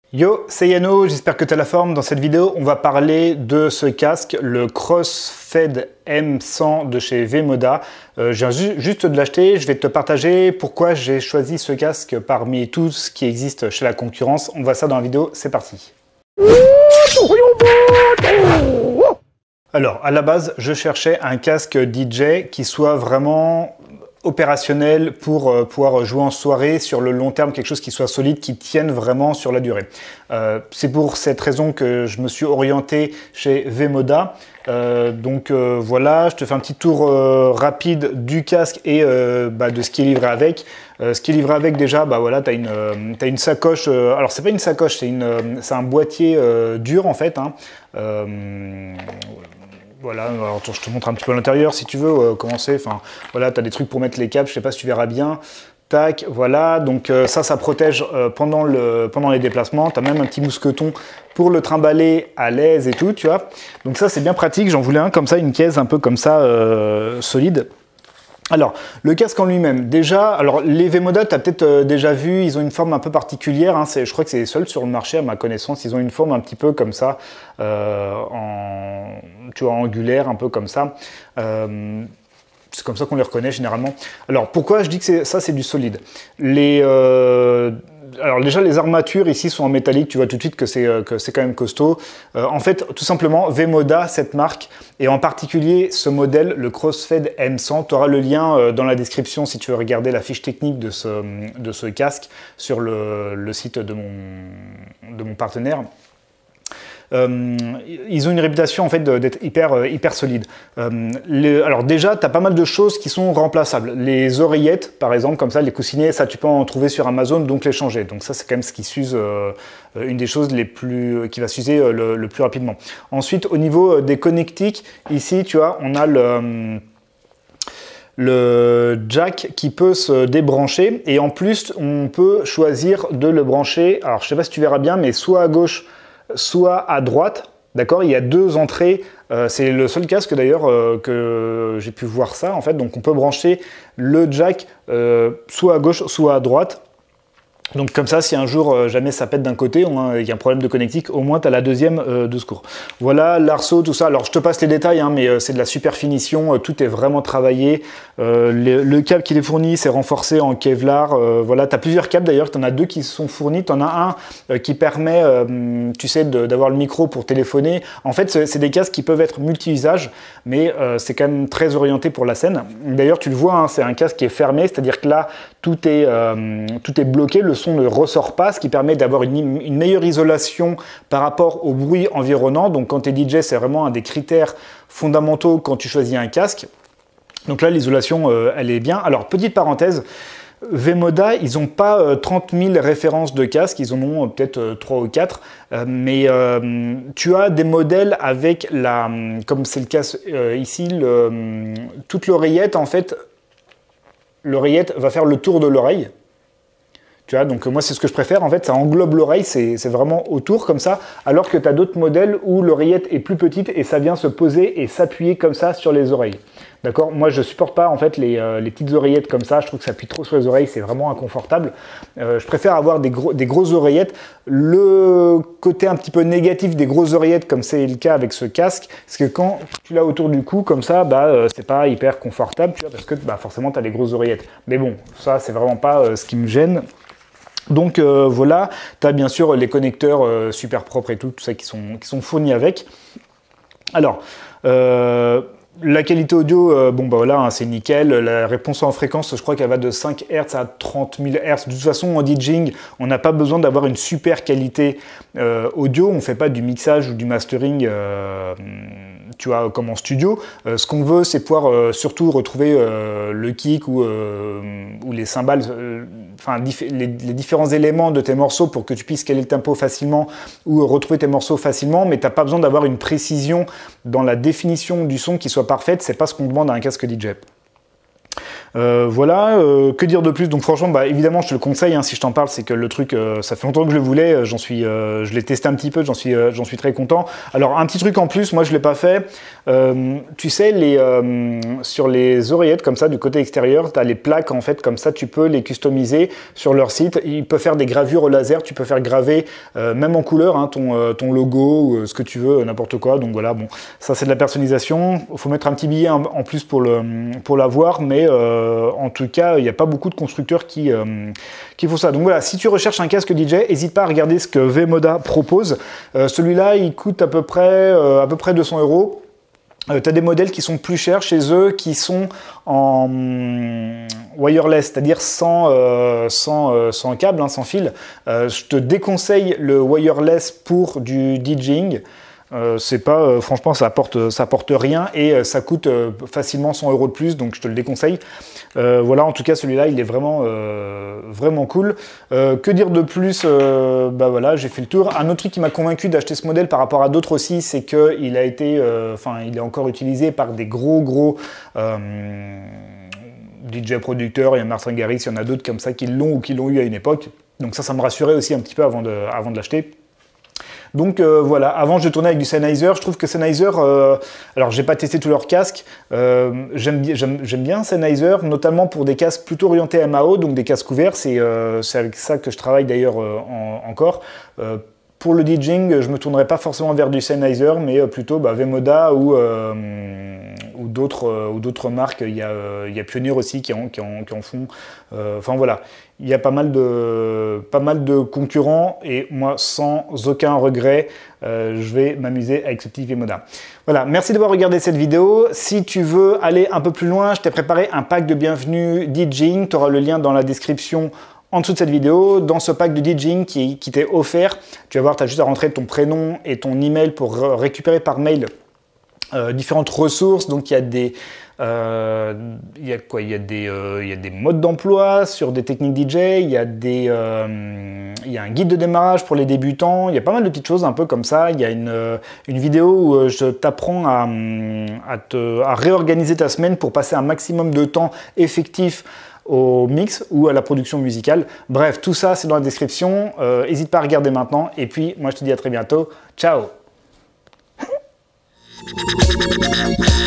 Yo, c'est Yano, j'espère que tu as la forme. Dans cette vidéo, on va parler de ce casque, le Crossfade M100 de chez Vemoda. Je viens juste de l'acheter, je vais te partager pourquoi j'ai choisi ce casque parmi tout ce qui existe chez la concurrence. On voit ça dans la vidéo, c'est parti. Alors, à la base, je cherchais un casque DJ qui soit vraiment opérationnel pour pouvoir jouer en soirée sur le long terme, quelque chose qui soit solide, qui tienne vraiment sur la durée. C'est pour cette raison que je me suis orienté chez Vemoda. Voilà, je te fais un petit tour rapide du casque et de ce qui est livré avec. Ce qui est livré avec déjà, voilà, tu as une sacoche, alors c'est pas une sacoche, c'est un boîtier dur en fait, hein. Voilà, alors je te montre un petit peu l'intérieur si tu veux commencer. Enfin, voilà, tu as des trucs pour mettre les câbles, je sais pas si tu verras bien. Tac, voilà, donc ça protège pendant les déplacements. Tu as même un petit mousqueton pour le trimballer à l'aise et tout, tu vois. Donc ça, c'est bien pratique. J'en voulais un comme ça, une caisse un peu comme ça, solide. Alors, le casque en lui-même, déjà, alors les Vemoda, tu as peut-être déjà vu, ils ont une forme un peu particulière, hein, je crois que c'est les seuls sur le marché à ma connaissance, ils ont une forme un petit peu comme ça, tu vois, angulaire, un peu comme ça. C'est comme ça qu'on les reconnaît généralement. Alors, pourquoi je dis que ça, c'est du solide? Alors déjà, les armatures ici sont en métallique, tu vois tout de suite que c'est quand même costaud. En fait, tout simplement, Vemoda, cette marque, et en particulier ce modèle, le Crossfade M100, tu auras le lien dans la description si tu veux regarder la fiche technique de ce casque sur le site de mon partenaire. Ils ont une réputation en fait d'être hyper solide. Alors déjà, tu as pas mal de choses qui sont remplaçables. Les oreillettes, par exemple, comme ça, les coussinets, ça tu peux en trouver sur Amazon, donc les changer. Donc ça, c'est quand même ce qui s'use, une des choses qui va s'user le plus rapidement. Ensuite, au niveau des connectiques, ici, tu vois, on a le jack qui peut se débrancher et en plus, on peut choisir de le brancher. Alors, je sais pas si tu verras bien, mais soit à gauche, soit à droite, d'accord. Il y a deux entrées, c'est le seul casque d'ailleurs que j'ai pu voir ça en fait, donc on peut brancher le jack soit à gauche, soit à droite. Donc comme ça, si un jour jamais ça pète d'un côté, il y a un problème de connectique, au moins tu as la deuxième de secours. Voilà, l'arceau, tout ça. Alors je te passe les détails, hein, mais c'est de la super finition, tout est vraiment travaillé. Le câble qui est fourni, c'est renforcé en Kevlar. Voilà, tu as plusieurs câbles d'ailleurs, tu en as deux qui sont fournis. Tu en as un qui permet, tu sais, d'avoir le micro pour téléphoner. En fait, c'est des casques qui peuvent être multi-usages, mais c'est quand même très orienté pour la scène. D'ailleurs, tu le vois, hein, c'est un casque qui est fermé, c'est-à-dire que là, tout est bloqué, le son ne ressort pas, ce qui permet d'avoir une meilleure isolation par rapport au bruit environnant. Donc quand tu es DJ, c'est vraiment un des critères fondamentaux quand tu choisis un casque. Donc là, l'isolation, elle est bien. Alors, petite parenthèse, Vemoda, ils n'ont pas 30 000 références de casques, ils en ont peut-être 3 ou 4, mais tu as des modèles avec comme c'est le cas ici, toute l'oreillette, en fait, l'oreillette va faire le tour de l'oreille. Tu vois, donc moi c'est ce que je préfère, en fait ça englobe l'oreille, c'est vraiment autour comme ça, alors que tu as d'autres modèles où l'oreillette est plus petite et ça vient se poser et s'appuyer comme ça sur les oreilles. D'accord? Moi je supporte pas en fait les petites oreillettes comme ça, je trouve que ça appuie trop sur les oreilles, c'est vraiment inconfortable. Je préfère avoir des grosses oreillettes. Le côté un petit peu négatif des grosses oreillettes comme c'est le cas avec ce casque, c'est que quand tu l'as autour du cou comme ça, c'est pas hyper confortable, tu vois, parce que forcément tu as des grosses oreillettes. Mais bon, ça c'est vraiment pas ce qui me gêne. Donc voilà, tu as bien sûr les connecteurs super propres et tout ça qui sont fournis avec. Alors, la qualité audio, voilà, hein, c'est nickel. La réponse en fréquence, je crois qu'elle va de 5 Hz à 30 000 Hz. De toute façon, en DJing, on n'a pas besoin d'avoir une super qualité audio. On ne fait pas du mixage ou du mastering, tu vois, comme en studio. Ce qu'on veut, c'est pouvoir surtout retrouver le kick ou les cymbales, les différents éléments de tes morceaux pour que tu puisses caler le tempo facilement ou retrouver tes morceaux facilement, mais tu n'as pas besoin d'avoir une précision dans la définition du son qui soit parfaite. C'est pas ce qu'on demande à un casque DJ. Voilà, que dire de plus? Donc franchement, bah, évidemment, je te le conseille, hein, si je t'en parle, c'est que le truc, ça fait longtemps que je le voulais, je l'ai testé un petit peu, j'en suis très content. Alors un petit truc en plus, moi je l'ai pas fait, tu sais, sur les oreillettes comme ça, du côté extérieur, tu as les plaques en fait, comme ça, tu peux les customiser sur leur site. Ils peuvent faire des gravures au laser, tu peux faire graver, même en couleur, hein, ton logo ou ce que tu veux, n'importe quoi. Donc voilà, bon, ça c'est de la personnalisation. Il faut mettre un petit billet en plus pour l'avoir, mais en tout cas, il n'y a pas beaucoup de constructeurs qui font ça. Donc voilà, si tu recherches un casque DJ, n'hésite pas à regarder ce que Vemoda propose. Celui-là, il coûte à peu près 200 €. Tu as des modèles qui sont plus chers chez eux, qui sont en wireless, c'est-à-dire sans câble, hein, sans fil. Je te déconseille le wireless pour du DJing. C'est pas, franchement, ça apporte rien et ça coûte facilement 100 € de plus, donc je te le déconseille. Voilà, en tout cas, celui-là, il est vraiment cool. Que dire de plus? Bah voilà, j'ai fait le tour. Un autre truc qui m'a convaincu d'acheter ce modèle par rapport à d'autres aussi, c'est qu'il il est encore utilisé par des gros DJ producteurs. Il y a Martin Garrix, il y en a d'autres comme ça qui l'ont ou qui l'ont eu à une époque. Donc ça me rassurait aussi un petit peu avant de l'acheter. Donc voilà, avant je tournais avec du Sennheiser, je trouve que Sennheiser, alors j'ai pas testé tous leurs casques, j'aime bien Sennheiser, notamment pour des casques plutôt orientés MAO, donc des casques ouverts, c'est avec ça que je travaille d'ailleurs encore. Pour le DJing, je me tournerai pas forcément vers du Sennheiser, mais plutôt Vemoda ou d'autres marques. Il y a Pioneer aussi qui en font. Enfin voilà, il y a pas mal de concurrents et moi, sans aucun regret, je vais m'amuser avec ce petit Vemoda. Voilà, merci d'avoir regardé cette vidéo. Si tu veux aller un peu plus loin, je t'ai préparé un pack de bienvenue DJing. Tu auras le lien dans la description en dessous de cette vidéo. Dans ce pack de DJing qui t'est offert, tu vas voir, tu as juste à rentrer ton prénom et ton email pour récupérer par mail différentes ressources. Donc il y a des modes d'emploi sur des techniques DJ, il y a un guide de démarrage pour les débutants, il y a pas mal de petites choses un peu comme ça. Il y a une vidéo où je t'apprends à réorganiser ta semaine pour passer un maximum de temps effectif au mix ou à la production musicale. Bref, tout ça c'est dans la description. N'hésite pas à regarder maintenant. Et puis moi je te dis à très bientôt. Ciao.